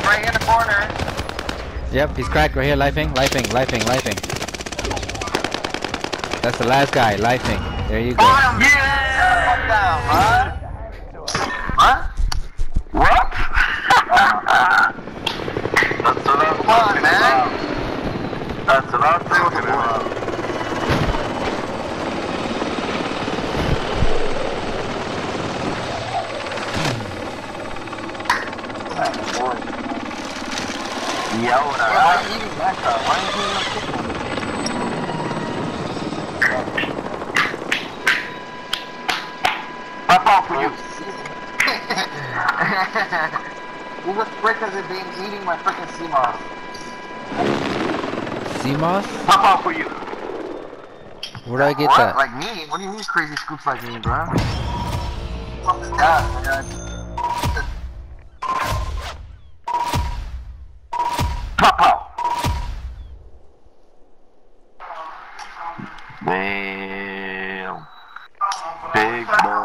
right in the corner. Yep, he's cracked right here. Lifing. That's the last guy. Lifing. There you go. Bottom. Yeah. Fuck down, huh? Huh? What? That's what I'm Come on, man. That's what I'm talking about. Yo, why are you eating that car? Why are you eating that chicken? Pop off for you. Who the frick has it been eating my frickin' sea moss? Sea moss? Pop off for you. Where do I get what? that? Like me? What do you mean crazy scoops like me, bro? Fuck that, man. Pop out. Damn. Big boy.